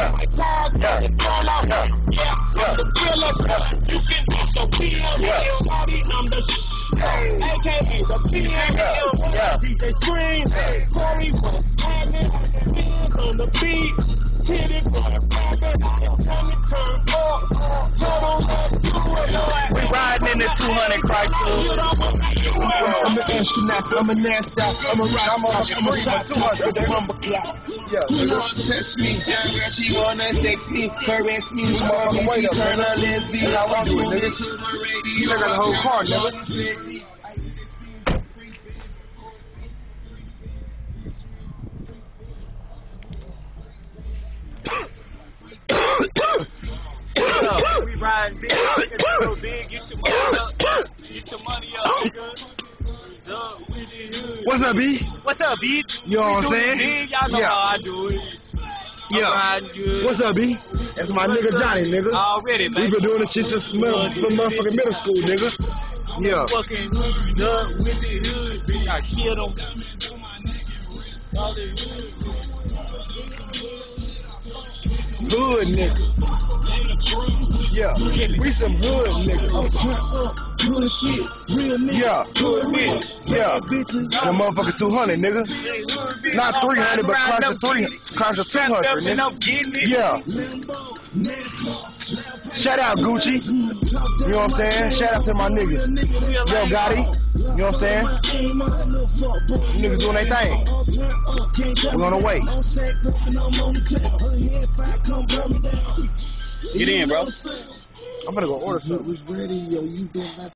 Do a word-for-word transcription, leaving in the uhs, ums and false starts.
yeah, yeah, yeah, yeah, I'm the realest. You can also be a real shawty, I'm the sh. A K A the P M L, D J Scream, Corey was happening, Benz on the beat, hit it for the rabbit, time to turn up, total up, do it, Lord. We riding in the two hundred Chrysler. I'm an astronaut, I'm an astronaut, I'm a rock, I'm a shot, two hundred, they rumble clock. Yeah, she wanna test me, young girl, she wanna sex me, caress me, she wanna me, she turn her lesbian. How I do it, nigga? You got the whole car, nigga. We riding big, so big, get your money up, get your money up, nigga. What's up, B? What's up, B? You know what I'm saying? Big, y'all know yeah. how I do it. Yeah. What's up, B? That's my nigga Johnny, nigga. Already, man. We been doing this shit since motherfucking middle school, nigga. Yeah. Fucking up with the hood, B. I killed him. Hood nigga. Yeah, we some hood niggas. Good shit, real nigga. Yeah, good nigga. Yeah, that motherfucker two hundred, nigga. Not three hundred, but close to three, close to two hundred, nigga. Yeah. Shout out Gucci. You know what I'm saying? Shout out to my niggas. Yo, Gotti. You know what I'm saying? Niggas doing their thing. We're on the way. Get in, bro. I'm gonna go order something.